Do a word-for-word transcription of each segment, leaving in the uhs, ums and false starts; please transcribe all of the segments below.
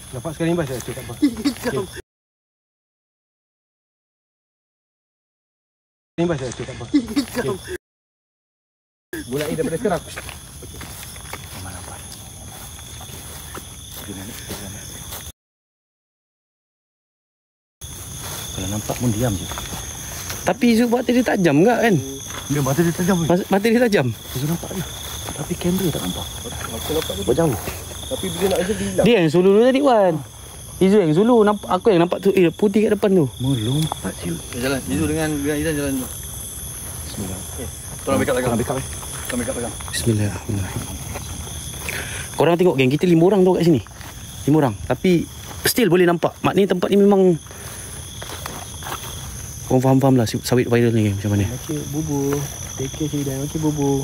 Nampak sekali bas tak? Tak apa. Okay. Ini bas tak? Tak apa. Okay. Mulai daripada sekarang. Okey. Mana nampak? Gimana? Gimana? Kalau nampak pun diam je. Tapi Zul mata dia tajam enggak kan? Dia mata dia tajam. Mata dia tajam. Zul nampak dia. Tapi kamera tak nampak. Aku nampak dia jauh. Tapi bila nak aja dia hilang. Dia yang sulu tadi Wan. Izul yang sulu, nampak aku yang nampak tu eh, putih kat depan tu. Melompat je. Jalan. Izul dengan dengan Izan jalan tu. Bismillah. Okay. Tolong backup pegang. Tolong backup eh. Tolong backup pegang. Bismillahirrahmanirrahim. Korang tengok geng, kita lima orang tu kat sini. Lima orang. Tapi still boleh nampak. Maknanya tempat ni memang korang faham-faham lah sawit viral ni macam mana. Macam bubur. Take care Syed dan macam bubur.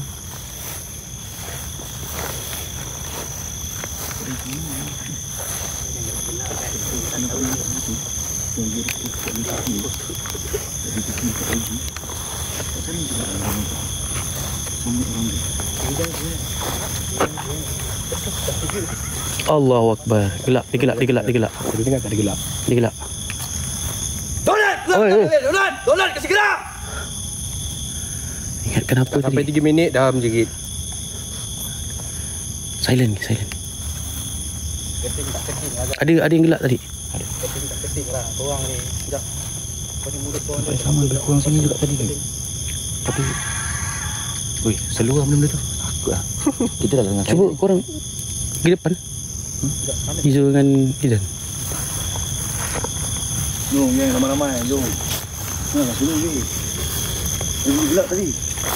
Allahu Akbar. Gelap, dia gelap, dia gelap, dia gelap. Dia dengar tak dia gelap? Dia gelap. Donat! Oi, oi. Donat! Donat kasi gerak! Ingat kenapa Sampai tadi? tiga minit dah menjerit. Silent, silent. Ada ada yang gelap tadi. Ada. Keting tak keting lah. Korang ni. Sekejap. Kau ni mulut korang ni. Sama lebih kurang sini juga tadi kan. Tapi weh, seluar benda-benda tu. Takut lah. Kita dah dengar. Cuba korang pergi depan. Hmm? Izul dengan Izan. Jom, yang ramai-ramai. Jom. Nah, kat sini ni. Ini gelap tadi.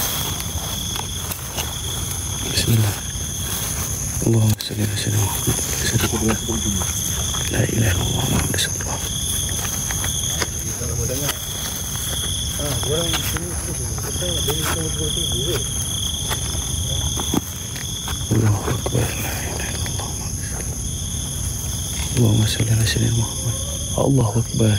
Bismillah. Allahumma salli ala sayyidina Muhammad. La ilaha illallah Muhammad rasulullah. Kalau dengar. Ah, orang sini kita ada ni semua tunggu je. Allahu akbar. La ilaha illallah Muhammad. Allahumma salli ala sayyidina Muhammad. Allahu akbar.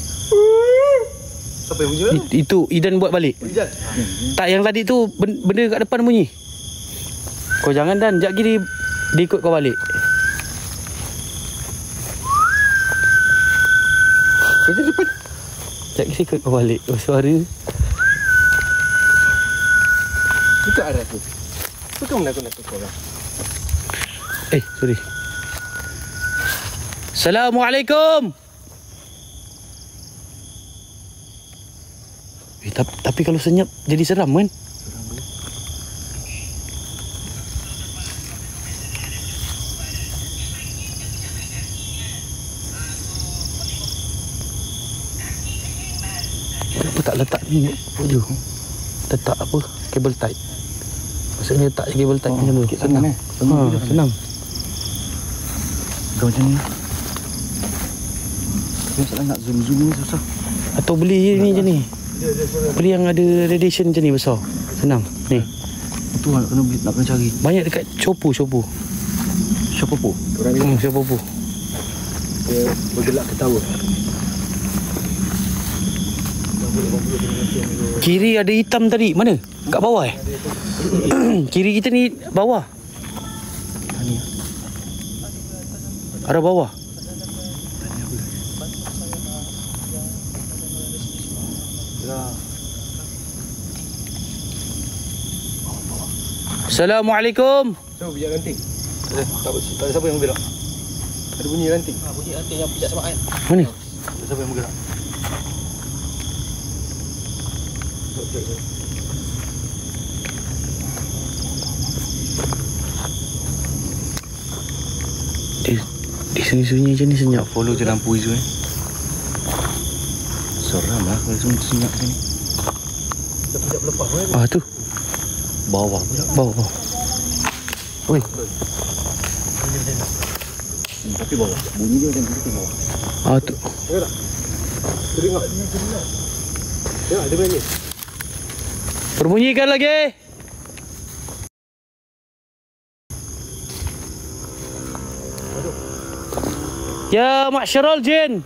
Siapa yang bunyi tu? It, itu Idan buat balik. Idan. Tak, yang tadi tu benda kat depan bunyi. Kau jangan Dan, jap lagi dia, dia ikut kau balik. Itu depan. Jap lagi dia ikut kau balik. Oh, suara. Buka arah tu. Bukan menakut-nakut korang. Eh, sorry. Assalamualaikum. Eh, tapi, tapi kalau senyap jadi seram kan? Kenapa tak letak ni baju? Letak apa? Kabel tight. Maksudnya letak kabel tight Oh, macam tu. senang eh? Ha, senang. Kau macam ni. Masalah nak zoom-zoom ni susah. Atau beli je ni macam ni. Beli yang ada radiation macam ni besar. Senang. Ni. Itu nak kena beli, nak kena cari. Banyak dekat Chopu, Chopu. Shop apa? Korang ni Hmm, Chopu. dia bergelak ketawa. Kiri ada hitam tadi. Mana? Kat bawah eh? Kiri kita ni bawah. Arah bawah. Assalamualaikum. So, bijak ranting. Tak, tak, tak ada siapa yang bergerak. Ada bunyi ranting. Ha, bunyi ranting yang bijak sama kan. Mana? Tak ada siapa yang bergerak. Jom, jom, jom. Dia, dia sunyi-sunyi macam ni senyap. Follow je lampu hijau ni. Seram lah kalau semua senyap sini. Kita pijak berlepas kan. Ah tu. Bawah pula. Bawah, bawah. Oi. Hmm, tapi bawah. Bunyi dia macam tu bawah. Ah tu. Dengar tak? Teringat. Dengar. Dengar, dia bunyi. Perbunyikan lagi. Ya ma'syarul jin.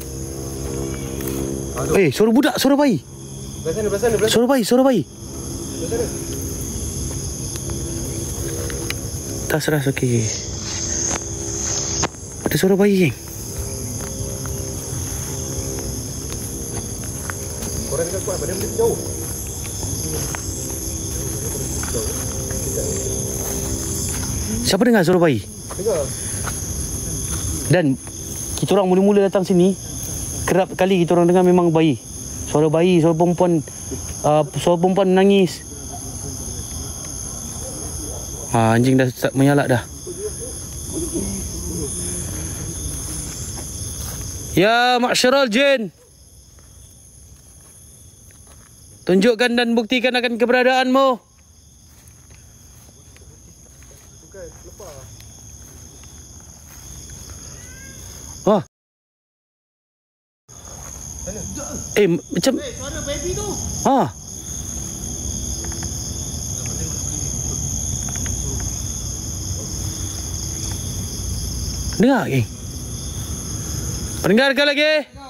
Eh, suara budak, suara bayi. Belah sana, belah sana, belah sana. Suara bayi, suara bayi. Tak seras, okey. Ada suara bayi, geng. Korang dekat kuat, badan boleh jauh. Siapa dengar suara bayi? Dengar. Dan kita orang mula-mula datang sini, kerap kali kita orang dengar memang bayi. Suara bayi, suara perempuan, uh, suara perempuan menangis. Ha, anjing dah start menyalak dah. Ya Ma'syaral Jin, tunjukkan dan buktikan akan keberadaanmu. Wah. Eh, macam Eh, suara baby tu. ha. Dengar ke? Dengarkan lagi.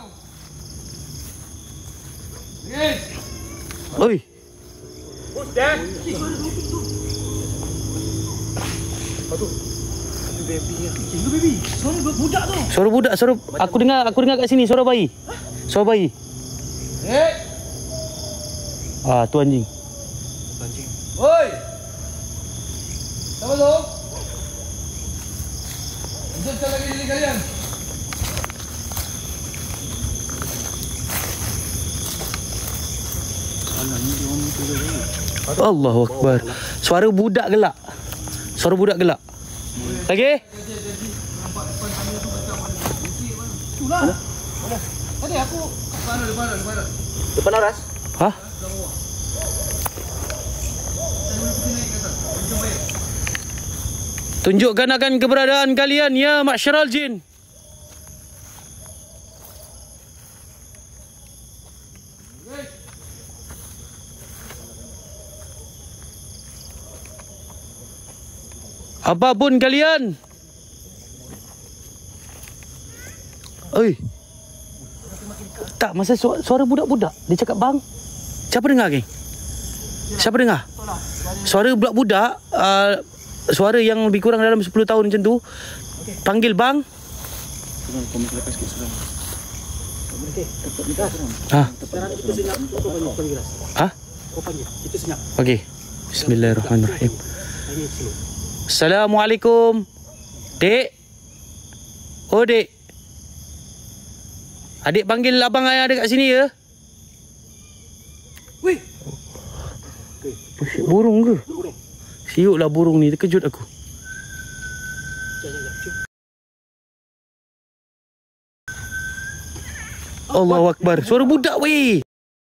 Oi. Bos dah. Aduh. Baby ya. Tunggu baby. Suara budak tu. Suara budak, suara aku dengar, aku dengar kat sini suara bayi. Suara bayi. Eh. Ah, tu anjing. Anjing. Oi! Siapa tu? Hidupkan lagi diri kalian. Allahu Akbar. Suara budak gelak. Suara budak gelak. Lagi? Itulah. Tadi aku Depan ada, depan ada, depan ada. depan aras. Ha? Tunjukkan akan keberadaan kalian ya Ma'syaral Jin. Apapun kalian. Oi. Tak, masa suara, suara budak-budak. Dia cakap bang. Siapa dengar ke? Siapa dengar? Suara budak-budak, uh, suara yang lebih kurang dalam sepuluh tahun macam tu. Panggil bang. Ha? Ha? Itu senyap. Okey. Bismillahirrahmanirrahim. Assalamualaikum. Dek. Oh, Dek. Adik panggil abang yang ada kat sini ya. Weh. Pusyik burung ke? Siuklah burung ni, terkejut aku. Allahu Akbar. Suara budak weh.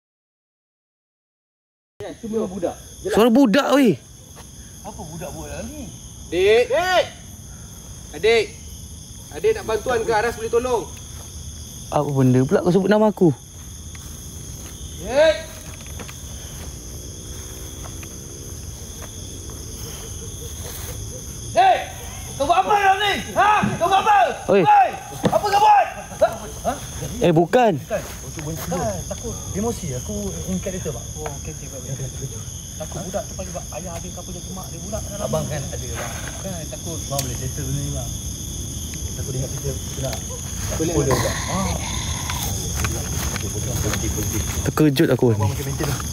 Cuma budak. Suara budak weh. Apa budak buat dalam ni? Dek. Dek. Adik. Adik nak bantuan ke? Aras boleh tolong. Apa benda pula kau sebut nama aku? Dek! Dek! Kau buat apa dalam ni? Ha? Kau buat apa? Oi. Hey! Apa kau buat? Ha? Eh bukan. Takut emosi aku ingkat dia tu pak. Oh, okey okey pak. Takut budak tu panggil ayah adik kau punya mak dia budak kan. Abang kan ada bang. Kan takut bang boleh settle benda ni bang. Takut dengar cerita kita nak. Boleh boleh. Ah. Terkejut aku ni. Macam maintain lah.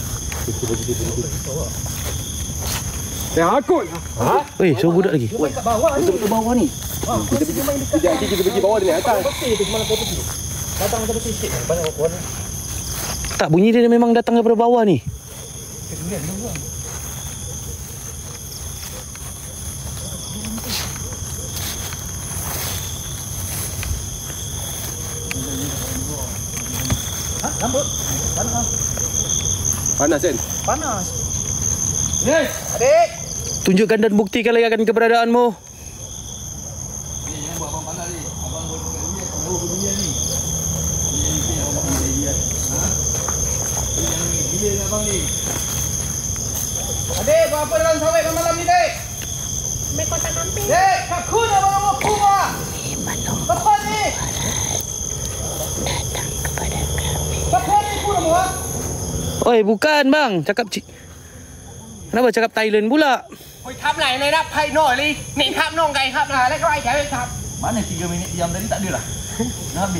Yang akut. Ha? Weh, suara budak lagi. Dia main kat bawah ni. Betul-betul bawah ni. Ha, kita pergi main dekat. Kita kita pergi bawah dia atas. Betul tu semalam kau pergi. Datang macam betul sikit. Banyak warna. Tak, bunyi dia memang datang daripada bawah ni. Kemudian dia buang. Ha? Rambut? Panas. Panas kan? Panas. Yes! Adik! Tunjukkan dan buktikan lagi akan keberadaanmu. Ni jangan buat abang panas ni. Abang buat kat dunia, kau tahu ke dunia ni. Ni ni ni abang panas dia. Ha? Ni yang ni, gila dengan abang ni. Adik, buat apa dalam sawit malam ni, Dek? Mai kotak kambing. Dek, kakun abang abang kumah. Lepas ni. Datang kepada kami. Lepas ni pun abang. Oi, bukan bang. Cakap cik. Kenapa cakap Thailand pula? คุยทำไหนในนับไพ่หน่อยเลยหนีครับน้องไก่ครับนะแล้วก็ไอ้แถวไอ้ครับ Mana tiga minit diam tadi tak ada lah. Dah habis.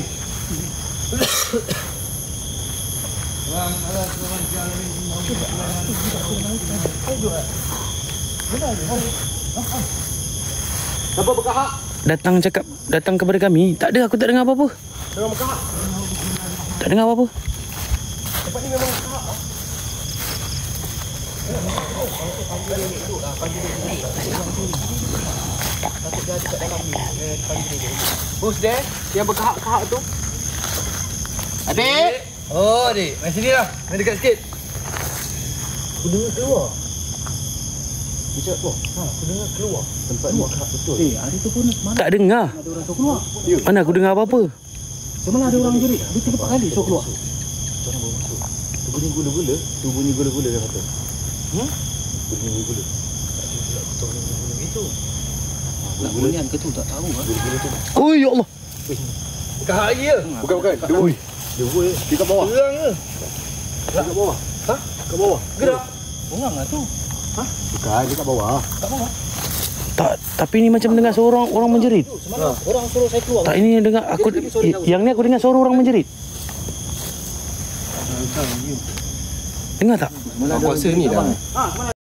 Bang, ada kawan jalan ni mau Dapat berkahak? Datang cakap, datang kepada kami. Tak ada, aku tak dengar apa-apa. Memang berkahak? Tak dengar apa-apa. Tempat ni memang berkahak. Bos dia yang berkahak-kahak tu. Adik. Oh, adik. Mari sini lah. Mari dekat sikit. Aku dengar keluar. Dia cakap apa? Ha, aku dengar keluar. Tempat ni berkahak betul. Eh, hari tu pun mana Tak dengar. ada orang tu keluar. Mana aku dengar apa-apa. Semalam ada orang jerit. Dia tiga empat kali suruh keluar. Orang bawa masuk. Tu bunyi gula-gula. Tu bunyi gula-gula dia kata. Hmm? Bunyi gula-gula. Tak ada pula aku tahu bunyi gitu. Nak bunyian ke tu tak tahu ah. Gula-gula tu. Oh ya Allah. Kahak lagi ya? Bukan, bukan. Dua. Dua eh. Di kat bawah. Gerak ke? Dekat bawah. Ha? Kat bawah. Gerak. Orang lah tu. Bukan, dekat bawah. Kat bawah. Tak, tapi ni macam dengar suara orang, orang menjerit. Semalam orang suruh saya keluar. Tak, ini dengar aku yang ni aku dengar suara orang menjerit. Dengar tak? Mana ada kuasa ni dah.